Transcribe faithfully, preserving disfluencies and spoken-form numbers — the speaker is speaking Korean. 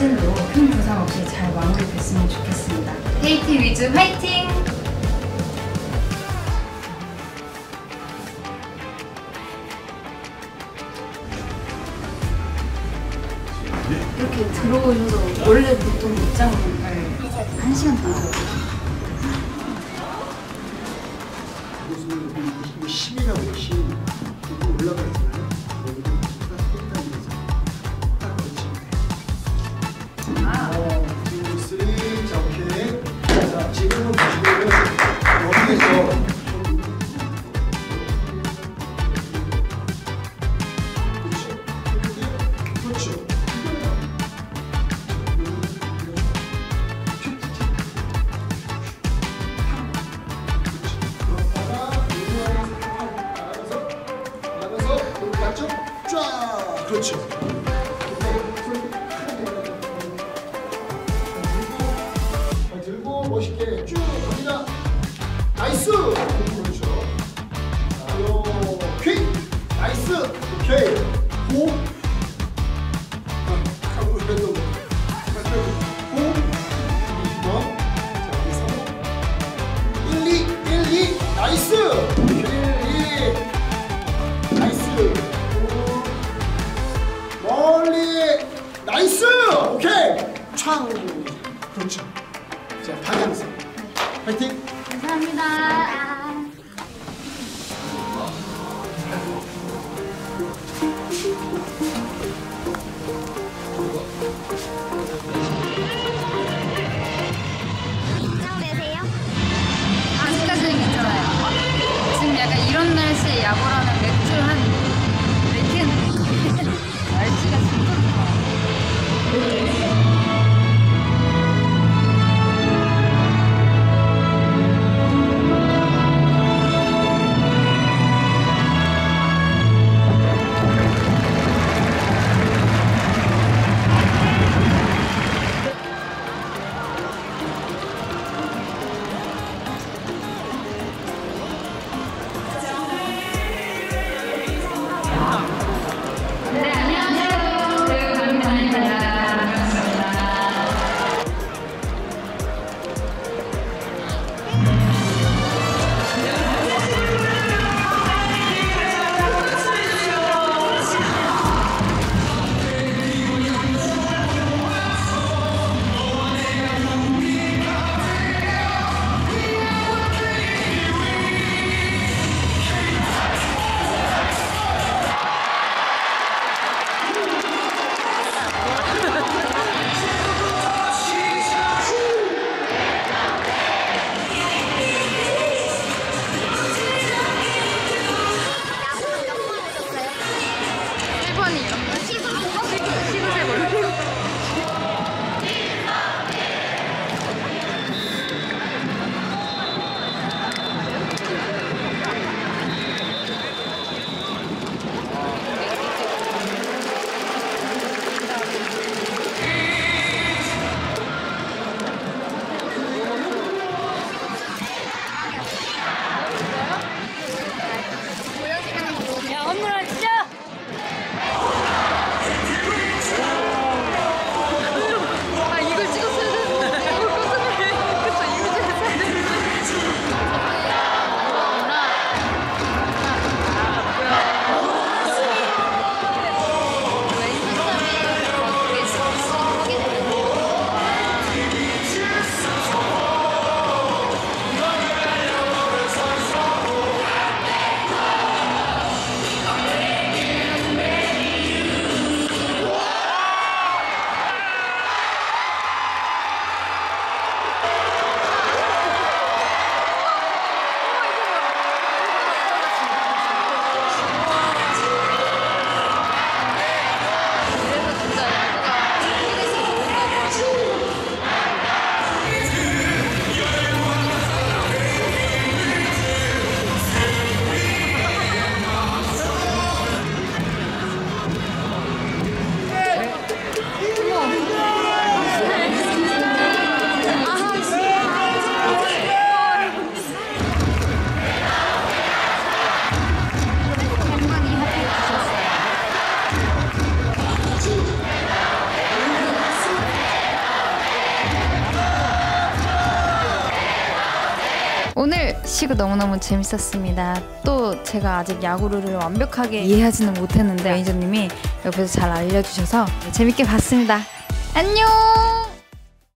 시즌도 큰 부상 없이 잘 마무리됐으면 좋겠습니다. 케이티 위즈 화이팅! 이렇게 들어오셔서 원래 보통 입장은 한 시간 동안 심이라고 심 이거 올라가 있잖아요. 아, 두, 쓰리, 자 오케이. 자 지금은 보시면은 여기에서 그렇죠, 그렇죠. 쫙! 그렇죠. 들고, 들고 멋있게 쭉 갑니다. 나이스! 그렇죠. 오케이! 나이스! 오케이! 호! 하고 그래도 호! 자, 여기서 일, 이, 일, 이, 나이스! 일, 이 나이스! 멀리 나이스! 오케이! 촥! 그렇죠. 자, 방향성. 파이팅! 감사합니다. 긴장되세요? 아직까지는 괜찮아요. 지금 약간 이런 날씨에 야구라면 맥주 한 네 캔 날씨가 진짜 좋아. 시구 너무너무 재밌었습니다. 또 제가 아직 야구를 완벽하게 이해하지는 못했는데 매니저님이 옆에서 잘 알려주셔서 재밌게 봤습니다. 안녕!